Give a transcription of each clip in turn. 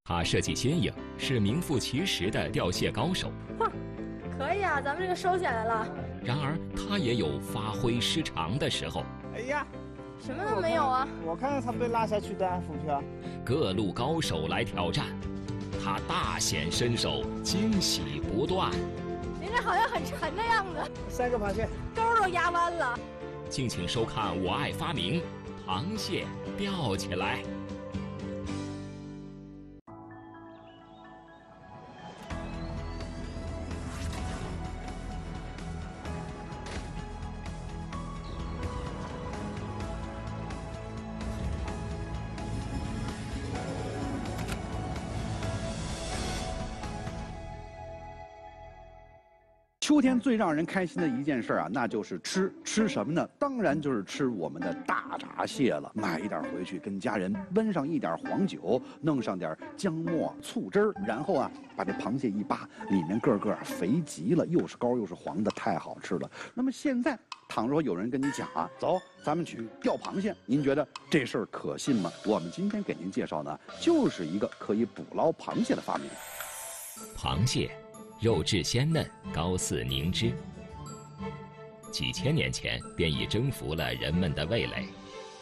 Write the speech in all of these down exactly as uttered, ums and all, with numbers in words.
他设计新颖，是名副其实的钓蟹高手。 嚯，可以啊，咱们这个收起来了。 然而，他也有发挥失常的时候。 哎呀， 什么都没有啊！ 我看他被拉下去的浮漂。 各路高手来挑战，他大显身手，惊喜不断。 您这好像很沉的样子。 三个螃蟹， 钩都压弯了。 敬请收看《我爱发明》，螃蟹钓起来。 秋天最让人开心的一件事啊，那就是吃。吃什么呢？当然就是吃我们的大闸蟹了。买一点回去，跟家人焖上一点黄酒，弄上点姜末、醋汁儿，然后啊，把这螃蟹一扒，里面个个肥极了，又是膏又是黄的，太好吃了。那么现在，倘若有人跟你讲啊，走，咱们去钓螃蟹，您觉得这事儿可信吗？我们今天给您介绍呢，就是一个可以捕捞螃蟹的发明。 螃蟹。肉质鲜嫩，膏似凝脂。几千年前便已征服了人们的味蕾。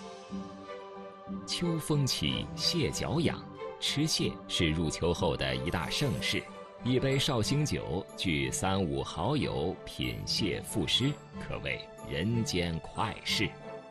秋风起，蟹脚痒，吃蟹是入秋后的一大盛事。一杯绍兴酒，聚三五好友，品蟹赋诗，可谓人间快事。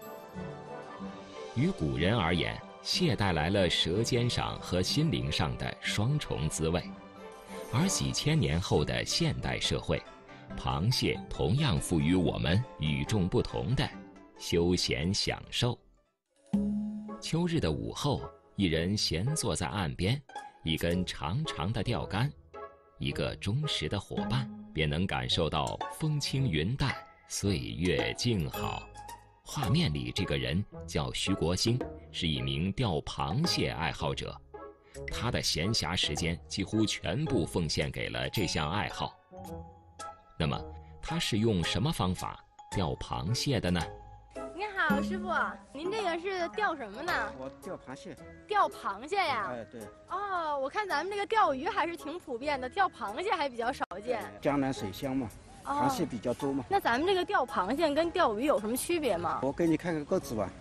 于古人而言，蟹带来了舌尖上和心灵上的双重滋味。而几千年后的现代社会，螃蟹同样赋予我们与众不同的休闲享受。秋日的午后，一人闲坐在岸边，一根长长的钓竿，一个忠实的伙伴，便能感受到风轻云淡，岁月静好。画面里这个人叫徐国兴，是一名钓螃蟹爱好者。他的闲暇时间几乎全部奉献给了这项爱好。那么，他是用什么方法钓螃蟹的呢？ 你好，师傅，您这个是钓什么呢？ 我钓螃蟹。 钓螃蟹呀？ 哎，对。 哦，我看咱们这个钓鱼还是挺普遍的，钓螃蟹还比较少见。 江南水乡嘛，螃蟹比较多嘛。 那咱们这个钓螃蟹跟钓鱼有什么区别吗？ 我给你看看钩子吧。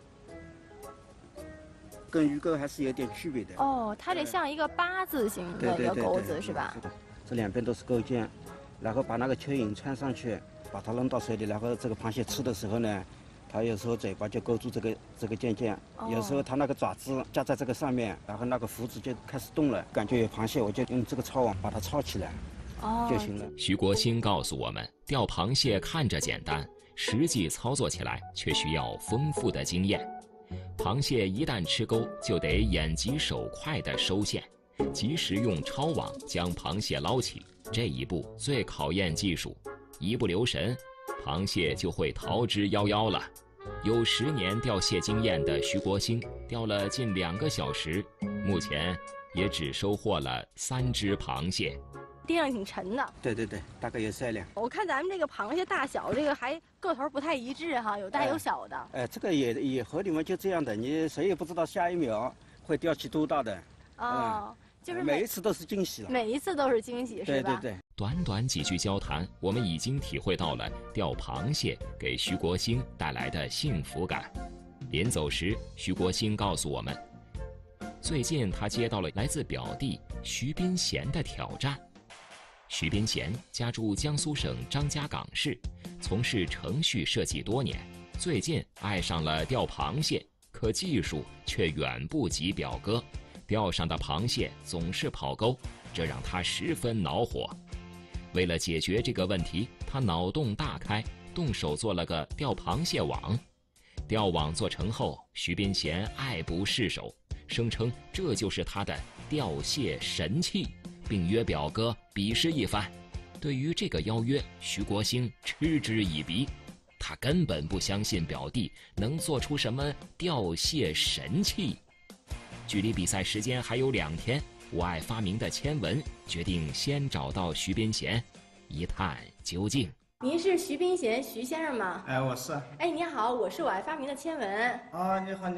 跟鱼钩还是有点区别的哦，它这像一个八字形的一个钩子是吧？ 是的，这两边都是钩尖，然后把那个蚯蚓穿上去，把它扔到水里，然后这个螃蟹吃的时候呢，它有时候嘴巴就勾住这个这个尖尖，哦、有时候它那个爪子夹在这个上面，然后那个胡子就开始动了，感觉有螃蟹，我就用这个抄网把它抄起来，哦，就行了。 徐国兴告诉我们，钓螃蟹看着简单，实际操作起来却需要丰富的经验。螃蟹一旦吃钩，就得眼疾手快地收线，及时用抄网将螃蟹捞起。这一步最考验技术，一不留神，螃蟹就会逃之夭夭了。有十年钓蟹经验的徐国兴，钓了近两个小时，目前也只收获了三只螃蟹。 地上挺沉的。 对对对，大概有三两。 我看咱们这个螃蟹大小，这个还个头不太一致哈，有大有小的。 哎，哎这个也也河里面就这样的，你谁也不知道下一秒会钓起多大的。 哦，嗯、就是每一次都是惊喜了。 每一次都是惊喜，是吧？ 对对对。 短短几句交谈，我们已经体会到了钓螃蟹给徐国兴带来的幸福感。临走时，徐国兴告诉我们，最近他接到了来自表弟徐斌贤的挑战。徐斌贤家住江苏省张家港市，从事程序设计多年，最近爱上了钓螃蟹，可技术却远不及表哥，钓上的螃蟹总是跑钩，这让他十分恼火。为了解决这个问题，他脑洞大开，动手做了个钓螃蟹网。钓网做成后，徐斌贤爱不释手，声称这就是他的钓蟹神器，并约表哥比试一番。对于这个邀约，徐国兴嗤之以鼻，他根本不相信表弟能做出什么钓蟹神器。距离比赛时间还有两天，我爱发明的千文决定先找到徐斌贤，一探究竟。 您是徐斌贤徐先生吗？ 哎，我是。 哎，你好，我是我爱发明的千文。 啊，你好，你好。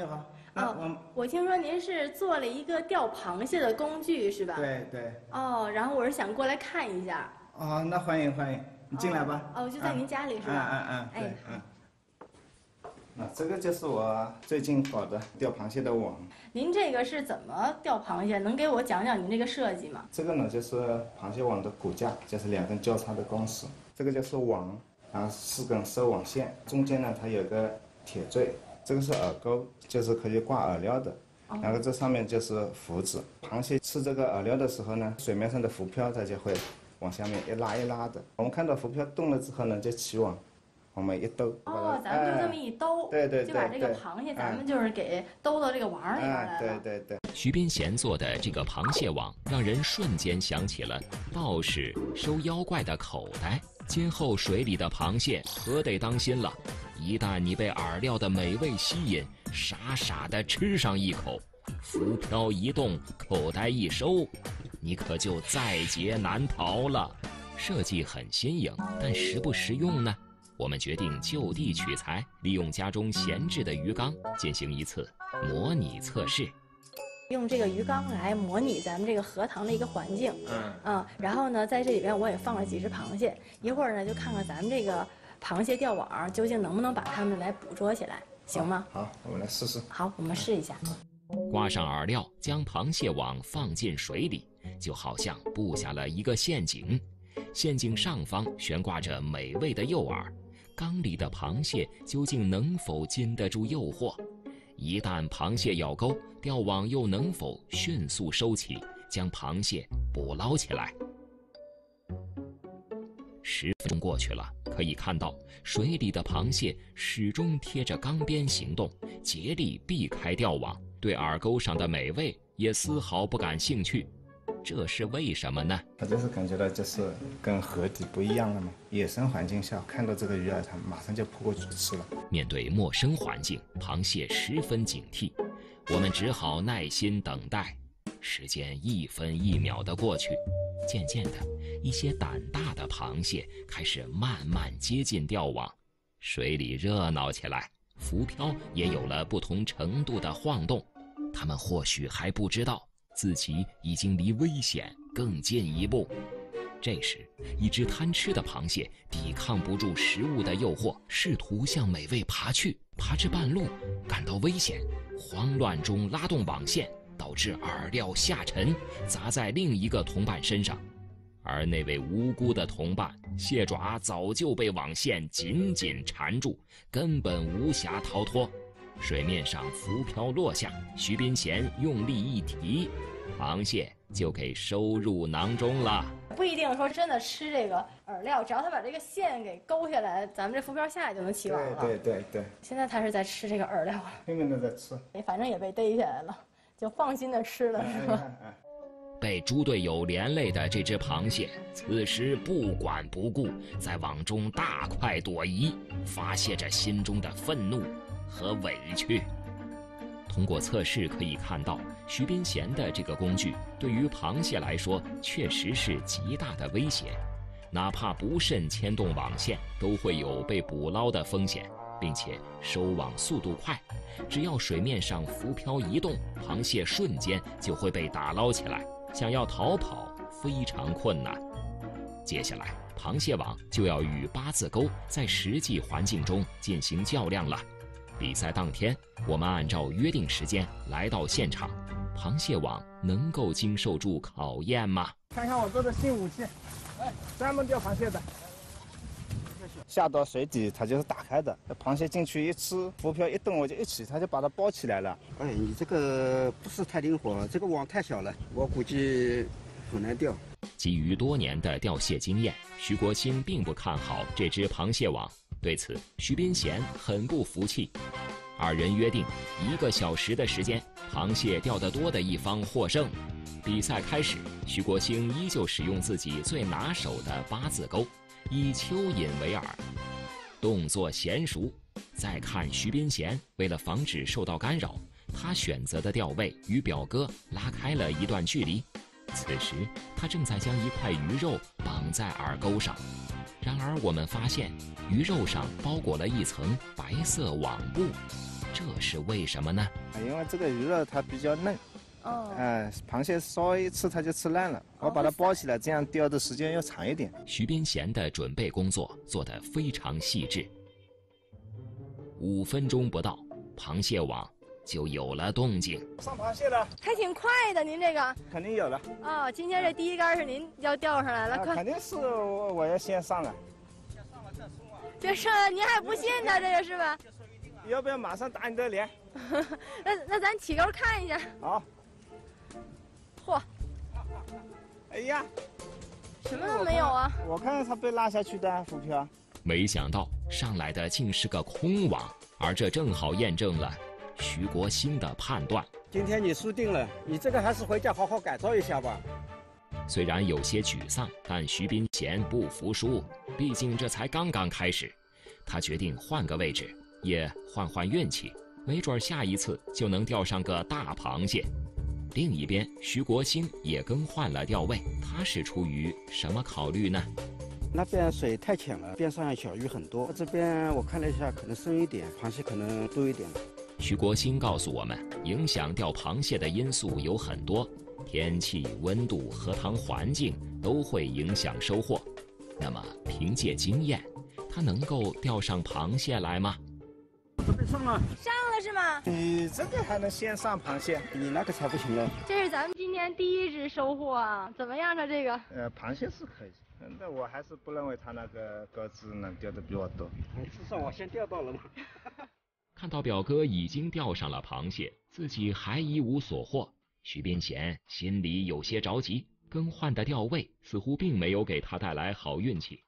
哦，我听说您是做了一个钓螃蟹的工具是吧？ 对对。 哦，然后我是想过来看一下。 哦，那欢迎欢迎，你进来吧。 哦，就在您家里是吧？ 嗯嗯嗯，对， 哎， 嗯。啊，这个就是我最近搞的钓螃蟹的网。 您这个是怎么钓螃蟹？能给我讲讲您这个设计吗？ 这个呢，就是螃蟹网的骨架，就是两根交叉的钢丝。这个就是网，然后四根收网线，中间呢它有个铁坠，这个是饵钩，就是可以挂饵料的。然后这上面就是浮子，螃蟹吃这个饵料的时候呢，水面上的浮漂它就会往下面一拉一拉的。我们看到浮漂动了之后呢，就起网。我们一兜， 哦，咱们就这么一兜， 对对对， 就把这个螃蟹，咱们就是给兜到这个网里边来了。对对对。 徐斌贤做的这个螃蟹网，让人瞬间想起了道士收妖怪的口袋。今后水里的螃蟹可得当心了，一旦你被饵料的美味吸引，傻傻的吃上一口，浮漂一动，口袋一收，你可就在劫难逃了。设计很新颖，但实不实用呢？我们决定就地取材，利用家中闲置的鱼缸进行一次模拟测试。 用这个鱼缸来模拟咱们这个荷塘的一个环境，嗯嗯，然后呢，在这里边我也放了几只螃蟹，一会儿呢就看看咱们这个螃蟹钓网究竟能不能把它们来捕捉起来，行吗？ 好，好，我们来试试。 好，我们试一下。 挂上饵料，将螃蟹网放进水里，就好像布下了一个陷阱。陷阱上方悬挂着美味的诱饵。缸里的螃蟹究竟能否经得住诱惑？一旦螃蟹咬钩，钓网又能否迅速收起，将螃蟹捕捞起来？十分钟过去了，可以看到水里的螃蟹始终贴着缸边行动，竭力避开钓网，对饵钩上的美味也丝毫不感兴趣。这是为什么呢？ 他就是感觉到就是跟河底不一样了嘛。野生环境下看到这个鱼饵，它马上就扑过去吃了。 面对陌生环境，螃蟹十分警惕，我们只好耐心等待。时间一分一秒的过去，渐渐的，一些胆大的螃蟹开始慢慢接近钓网，水里热闹起来，浮漂也有了不同程度的晃动。它们或许还不知道自己已经离危险更近一步。这时，一只贪吃的螃蟹抵抗不住食物的诱惑，试图向美味爬去。爬至半路，感到危险，慌乱中拉动网线，导致饵料下沉，砸在另一个同伴身上。而那位无辜的同伴，蟹爪早就被网线紧紧缠住，根本无暇逃脱。水面上浮漂落下，徐斌贤用力一提，螃蟹就给收入囊中了。 不一定说真的吃这个饵料，只要他把这个线给勾下来，咱们这浮漂下来就能起网了。 对对对对。 现在他是在吃这个饵料了， 拼命的在吃， 反正也被逮下来了，就放心的吃了，是吧？ 被猪队友连累的这只螃蟹，此时不管不顾，在网中大快朵颐，发泄着心中的愤怒和委屈。通过测试可以看到，徐斌贤的这个工具对于螃蟹来说确实是极大的威胁，哪怕不慎牵动网线，都会有被捕捞的风险，并且收网速度快，只要水面上浮漂移动，螃蟹瞬间就会被打捞起来，想要逃跑非常困难。接下来，螃蟹网就要与八字钩在实际环境中进行较量了。比赛当天，我们按照约定时间来到现场，螃蟹网能够经受住考验吗？ 看看我做的新武器，哎，专门钓螃蟹的。 下到水底它就是打开的，螃蟹进去一吃，浮漂一动我就一起，它就把它包起来了。 哎，你这个不是太灵活，这个网太小了，我估计很难钓。 基于多年的钓蟹经验，徐国兴并不看好这只螃蟹网。对此，徐斌贤很不服气。二人约定一个小时的时间，螃蟹钓得多的一方获胜。比赛开始，徐国兴依旧使用自己最拿手的八字钩，以蚯蚓为饵，动作娴熟。再看徐斌贤，为了防止受到干扰，他选择的钓位与表哥拉开了一段距离。此时，他正在将一块鱼肉绑在饵钩上。然而我们发现，鱼肉上包裹了一层白色网布。 这是为什么呢？ 因为这个鱼肉它比较嫩。哦。嗯，螃蟹稍微一吃它就吃烂了，我把它包起来，这样钓的时间要长一点。 徐边贤的准备工作做得非常细致。五分钟不到，螃蟹网就有了动静。 上螃蟹了， 还挺快的，您这个。 肯定有了。 哦，今天这第一竿是您要钓上来了， 啊、肯定是我我要先上来。 先上了再说啊。这上来您还不信他这个是吧？ 要不要马上打你的脸？ 那那咱起钩看一下。 好。 嚯！ 哎呀， 什么都没有啊！ 我看他被拉下去的浮漂。 没想到上来的竟是个空网，而这正好验证了徐国兴的判断。 今天你输定了，你这个还是回家好好改造一下吧。 虽然有些沮丧，但徐边贤不服输，毕竟这才刚刚开始。他决定换个位置，也换换运气，没准下一次就能钓上个大螃蟹。另一边，徐国兴也更换了钓位，他是出于什么考虑呢？ 那边水太浅了，边上小鱼很多，这边我看了一下，可能深一点，螃蟹可能多一点。 徐国兴告诉我们，影响钓螃蟹的因素有很多，天气、温度、河塘环境都会影响收获。那么凭借经验，他能够钓上螃蟹来吗？ 这边上了， 上了是吗？ 你这个还能先上螃蟹， 你那个才不行了。 这是咱们今天第一只收获啊，怎么样呢？这个？ 呃，螃蟹是可以，但我还是不认为他那个钩子能钓的比我多。 至少我先钓到了嘛。 看到表哥已经钓上了螃蟹，自己还一无所获，徐边贤心里有些着急。更换的钓位似乎并没有给他带来好运气。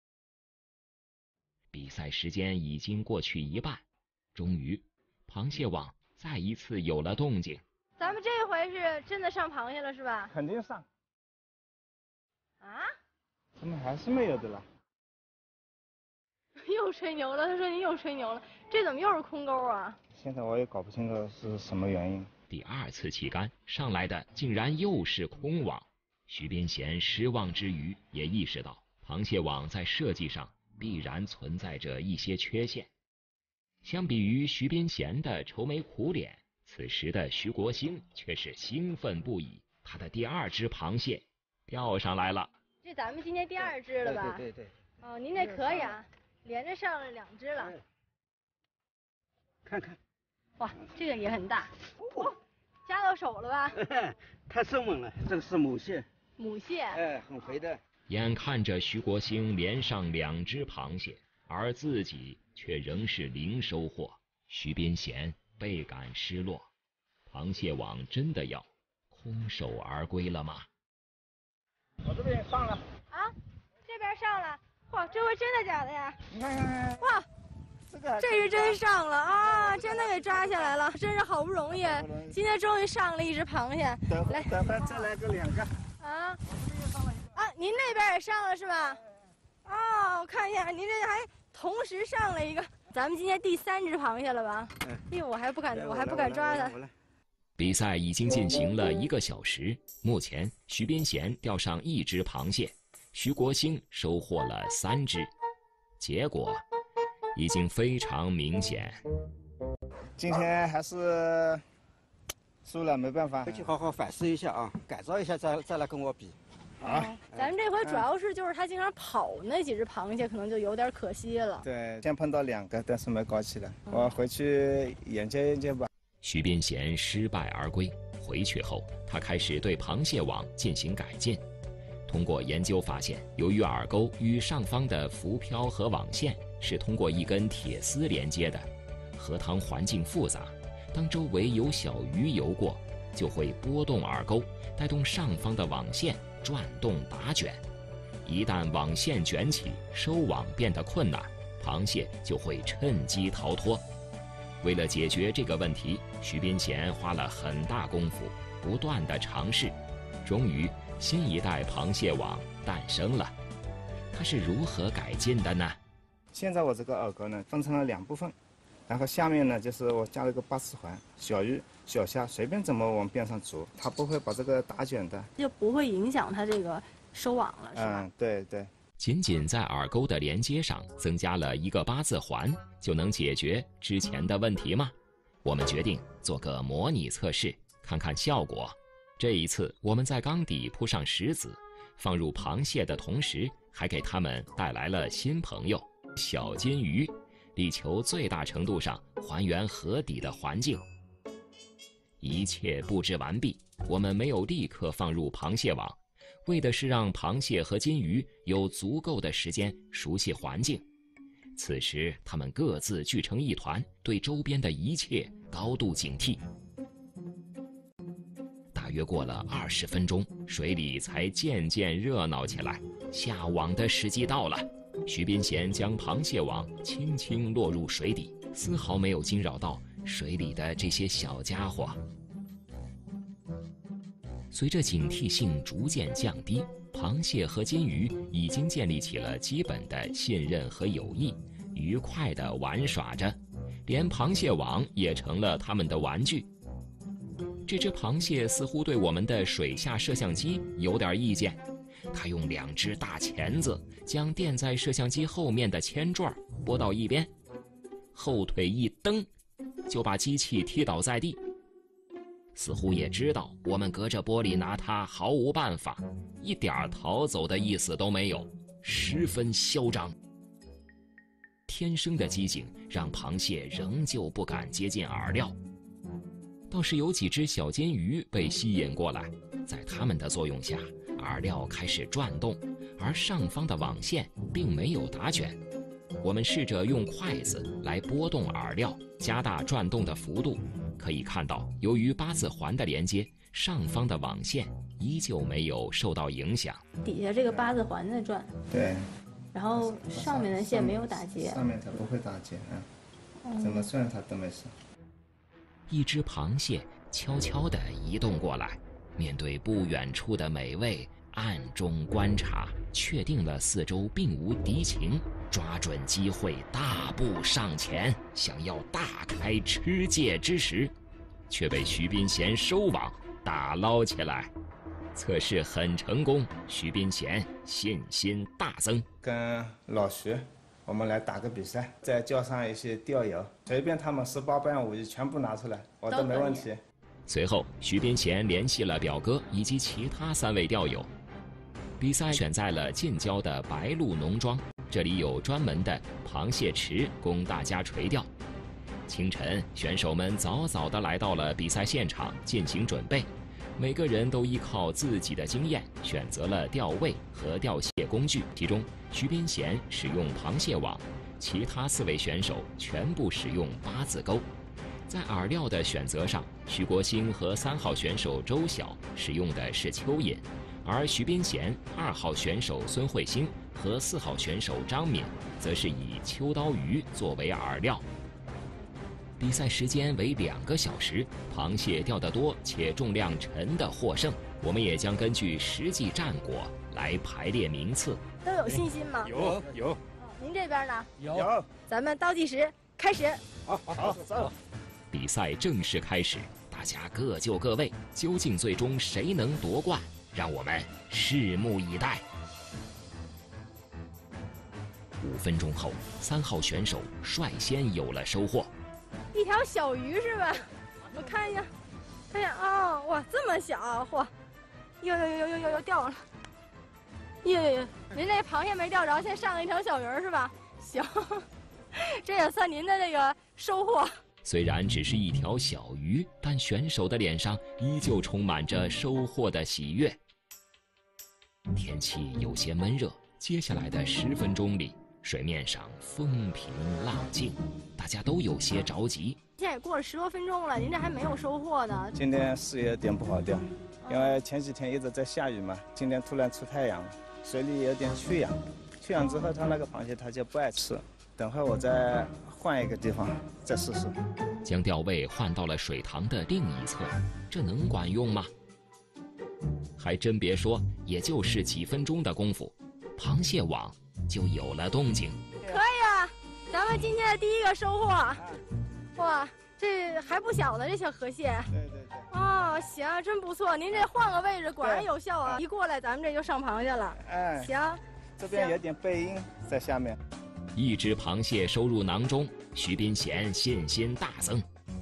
比赛时间已经过去一半，终于，螃蟹网再一次有了动静。 咱们这回是真的上螃蟹了是吧？ 肯定上。 啊？ 怎么还是没有的了？ 又吹牛了，他说你又吹牛了，这怎么又是空钩啊？ 现在我也搞不清楚是什么原因。 第二次起竿上来的竟然又是空网，徐边贤失望之余，也意识到螃蟹网在设计上必然存在着一些缺陷。相比于徐边贤的愁眉苦脸，此时的徐国兴却是兴奋不已，他的第二只螃蟹钓上来了。 这咱们今天第二只了吧？ 对对对对。 哦，您这可以啊，连着上了两只了。 看看。 哇，这个也很大。哇，夹到手了吧？ 太生猛了，这个是母蟹。 母蟹。 哎，很肥的。 眼看着徐国兴连上两只螃蟹，而自己却仍是零收获，徐边贤倍感失落。螃蟹网真的要空手而归了吗？ 我这边上了。 啊，这边上了。哇，这回真的假的呀？ 你看看看。 哇， 这个这是真上了啊！真的给抓下来了，真是好不容易，今天终于上了一只螃蟹。 来，等会再来个两个。 啊啊，您那边也上了是吧？哦，我看一下，您这还同时上了一个。咱们今天第三只螃蟹了吧？哎呦，我还不敢，我还不敢抓它。 比赛已经进行了一个小时，目前徐边贤钓上一只螃蟹，徐国兴收获了三只，结果已经非常明显。 今天还是输了，没办法。 回去好好反思一下啊，改造一下再再来跟我比。 啊， 咱们这回主要是就是他经常跑那几只螃蟹，可能就有点可惜了。 对，先碰到两个，但是没搞起来。嗯、我回去研究研究吧。 徐边贤失败而归，回去后他开始对螃蟹网进行改进。通过研究发现，由于饵钩与上方的浮漂和网线是通过一根铁丝连接的，河塘环境复杂，当周围有小鱼游过，就会拨动饵钩，带动上方的网线转动打卷。一旦网线卷起，收网变得困难，螃蟹就会趁机逃脱。为了解决这个问题，徐边贤花了很大功夫，不断的尝试，终于新一代螃蟹网诞生了。它是如何改进的呢？ 现在我这个饵钩呢，分成了两部分，然后下面呢就是我加了个八次环，小鱼小虾随便怎么往边上啄，它不会把这个打卷的， 就不会影响它这个收网了，是吧？ 嗯，对对。 仅仅在饵钩的连接上增加了一个八字环，就能解决之前的问题吗？ 我们决定做个模拟测试，看看效果。这一次，我们在缸底铺上石子，放入螃蟹的同时，还给它们带来了新朋友——小金鱼，力求最大程度上还原河底的环境。一切布置完毕，我们没有立刻放入螃蟹网，为的是让螃蟹和金鱼有足够的时间熟悉环境。此时，它们各自聚成一团，对周边的一切高度警惕。大约过了二十分钟，水里才渐渐热闹起来。下网的时机到了，徐斌贤将螃蟹网轻轻落入水底，丝毫没有惊扰到水里的这些小家伙。随着警惕性逐渐降低，螃蟹和金鱼已经建立起了基本的信任和友谊，愉快地玩耍着，连螃蟹网也成了他们的玩具。这只螃蟹似乎对我们的水下摄像机有点意见，它用两只大钳子将垫在摄像机后面的铅坠拨到一边，后腿一蹬，就把机器踢倒在地。似乎也知道我们隔着玻璃拿它毫无办法，一点逃走的意思都没有，十分嚣张。天生的机警让螃蟹仍旧不敢接近饵料，倒是有几只小金鱼被吸引过来，在它们的作用下，饵料开始转动，而上方的网线并没有打卷。我们试着用筷子来拨动饵料，加大转动的幅度。可以看到，由于八字环的连接，上方的网线依旧没有受到影响。 底下这个八字环在转。 对。 然后上面的线没有打结。 上面它不会打结，嗯，怎么转它都没事。 一只螃蟹悄悄地移动过来，面对不远处的美味，暗中观察，确定了四周并无敌情，抓准机会大步上前，想要大开吃戒之时，却被徐斌贤收网打捞起来。测试很成功，徐斌贤信心大增。 跟老徐我们来打个比赛，再叫上一些钓友，随便他们十八般武艺全部拿出来，我都没问题。 随后，徐斌贤联系了表哥以及其他三位钓友。比赛选在了近郊的白鹿农庄，这里有专门的螃蟹池供大家垂钓。清晨，选手们早早地来到了比赛现场进行准备，每个人都依靠自己的经验选择了钓位和钓蟹工具。其中，徐斌贤使用螃蟹网，其他四位选手全部使用八字钩。在饵料的选择上，徐国兴和三号选手周晓使用的是蚯蚓，而徐斌贤、二号选手孙慧欣和四号选手张敏则是以秋刀鱼作为饵料。比赛时间为两个小时，螃蟹钓得多且重量沉的获胜。我们也将根据实际战果来排列名次。 都有信心吗？ 有有。 您这边呢？ 有。 咱们倒计时开始。 好，好，走。 比赛正式开始，大家各就各位，究竟最终谁能夺冠？让我们拭目以待。五分钟后，三号选手率先有了收获。 一条小鱼是吧？我看一下，看一下啊、哦，哇，这么小，嚯！呦呦呦呦呦呦掉了！呦呦呦，您这螃蟹没钓着，先上了一条小鱼是吧？行，这也算您的这个收获。 虽然只是一条小鱼，但选手的脸上依旧充满着收获的喜悦。天气有些闷热，接下来的十分钟里，水面上风平浪静，大家都有些着急。 现在也过了十多分钟了，您这还没有收获呢。 今天是有点不好钓，因为前几天一直在下雨嘛，今天突然出太阳，水里有点缺氧，缺氧之后它那个螃蟹它就不爱吃。等会我再换一个地方再试试。 将钓位换到了水塘的另一侧，这能管用吗？还真别说，也就是几分钟的功夫，螃蟹网就有了动静。 可以啊，咱们今天的第一个收获。哇，这还不小呢，这小河蟹。 对对对。 哦，行，真不错。您这换个位置果然有效啊！一过来咱们这就上螃蟹了。 哎， 行。 这边有点背阴在下面。 一只螃蟹收入囊中，徐斌贤信心大增。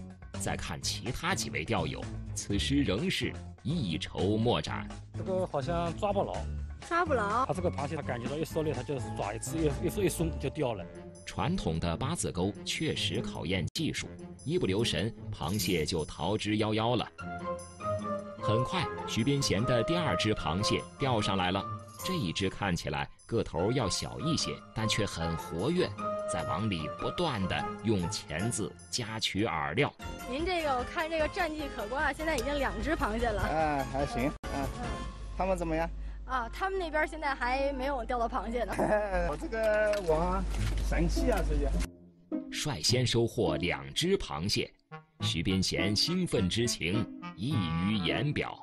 再看其他几位钓友，此时仍是一筹莫展。 这个好像抓不牢， 抓不牢。 它这个螃蟹，它感觉到一受力，它就是抓一次，一一一松就掉了。 传统的八字钩确实考验技术，一不留神，螃蟹就逃之夭夭了。很快，徐边贤的第二只螃蟹钓上来了。这一只看起来个头要小一些，但却很活跃，在网里不断的用钳子夹取饵料。 您这个我看这个战绩可观啊，现在已经两只螃蟹了。 啊，还行。啊，他们怎么样？ 啊，他们那边现在还没有钓到螃蟹呢。 我这个网神器啊，直接。 率先收获两只螃蟹，徐边贤兴奋之情溢于言表。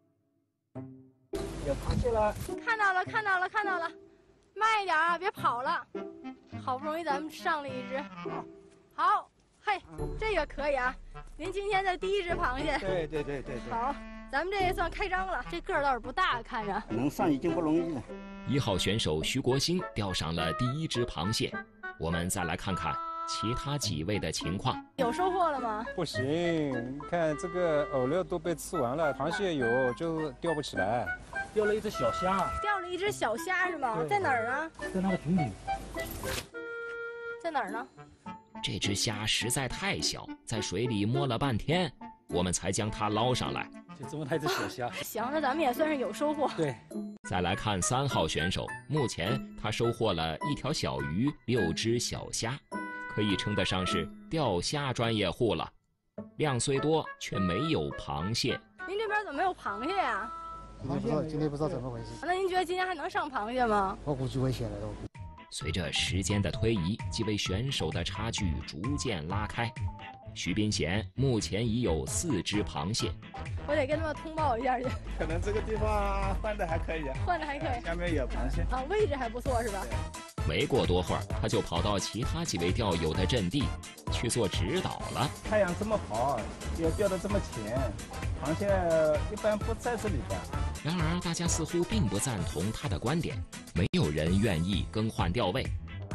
有螃蟹了， 看到了，看到了，看到了，慢一点啊，别跑了。好不容易咱们上了一只，好，嘿，这个可以啊。您今天的第一只螃蟹。 对对对对对。 好，咱们这也算开张了。这个儿倒是不大，看着。 能上已经不容易了。 一号选手徐国兴钓上了第一只螃蟹，我们再来看看其他几位的情况。 有收获了吗？ 不行，你看这个饵料都被吃完了，螃蟹有就钓不起来。 钓了一只小虾， 钓了一只小虾是吗？在哪儿啊？ 在那个井里。 在哪儿呢？ 这只虾实在太小，在水里摸了半天，我们才将它捞上来。 就这么大一只小虾。 行，那咱们也算是有收获。 对。 再来看三号选手，目前他收获了一条小鱼，六只小虾，可以称得上是钓虾专业户了。量虽多，却没有螃蟹。 您这边怎么没有螃蟹呀？ 今天不知道，今天不知道怎么回事。 那您觉得今天还能上螃蟹吗？ 我估计危险了都。 随着时间的推移，几位选手的差距逐渐拉开。徐边贤目前已有四只螃蟹， 我得跟他们通报一下去。 可能这个地方换的还可以， 换的还可以， 下面有螃蟹啊，位置还不错是吧？ 没过多会儿，他就跑到其他几位钓友的阵地去做指导了。 太阳这么好，也钓得这么浅，螃蟹一般不在这里的。 然而，大家似乎并不赞同他的观点，没有人愿意更换钓位。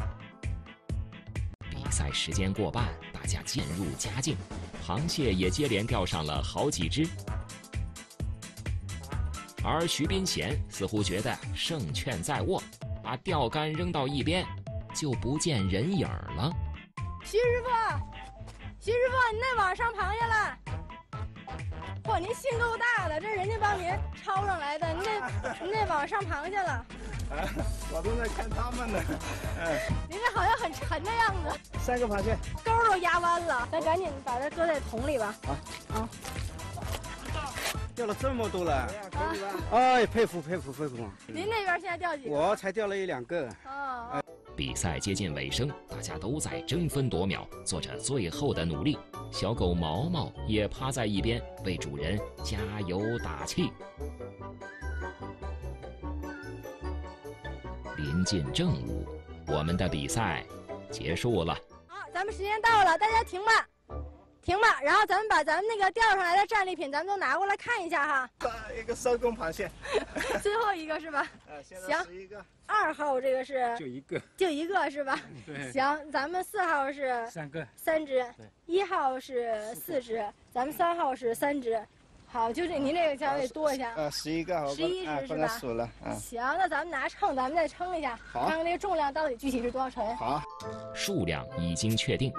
比赛时间过半，大家渐入佳境，螃蟹也接连钓上了好几只。而徐边贤似乎觉得胜券在握，把钓竿扔到一边，就不见人影了。 徐师傅，徐师傅，你那网上螃蟹了。嚯，您心够大的，这人家帮您抄上来的，您那您那网上螃蟹了。 啊，我都在看他们呢。嗯， 您这好像很沉的样子。 三个螃蟹， 钩都压弯了，咱赶紧把它搁在桶里吧。啊，啊。 钓了这么多了， 可以吧？哎，佩服佩服佩服！ 您那边现在钓几个？ 我才钓了一两个。 哦。 比赛接近尾声，大家都在争分夺秒，做着最后的努力。小狗毛毛也趴在一边为主人加油打气。临近正午，我们的比赛结束了。 好，咱们时间到了，大家停吧，停吧。然后咱们把咱们那个钓上来的战利品，咱们都拿过来看一下哈。 一个收工螃蟹， 最后一个是吧？ 呃，现在十一个。 二号这个是就一个， 就一个是吧？ 对。 行，咱们四号是三个， 三只。一号是四只，咱们三号是三只。好，就这，您这个稍微多一下。 呃，十一个， 十一只是吧？ 数了。啊。 行，那咱们拿秤，咱们再称一下， 好， 看看这个重量到底具体是多少沉。 好。 数量已经确定。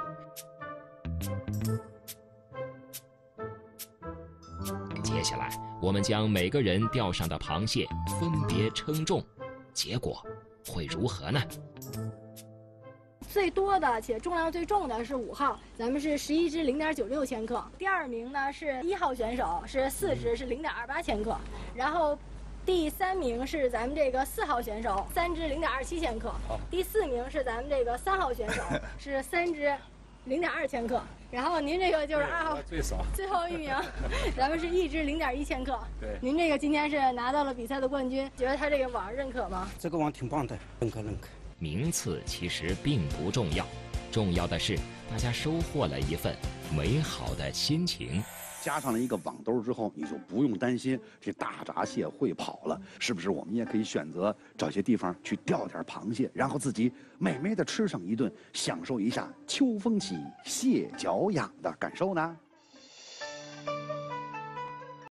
接下来，我们将每个人钓上的螃蟹分别称重，结果会如何呢？ 最多的且重量最重的是五号，咱们是十一只零点九六千克。第二名呢是一号选手，是四只是零点二八千克。然后第三名是咱们这个四号选手，三只零点二七千克。第四名是咱们这个三号选手，是三只零点二千克。然后您这个就是二号最少， 最后一名，咱们是一只零点一千克。 对， 您这个今天是拿到了比赛的冠军，觉得他这个网认可吗？ 这个网挺棒的，认可认可。 名次其实并不重要，重要的是大家收获了一份美好的心情。 加上了一个网兜之后，你就不用担心这大闸蟹会跑了，是不是？我们也可以选择找些地方去钓点螃蟹，然后自己美美的吃上一顿，享受一下秋风起，蟹脚痒的感受呢？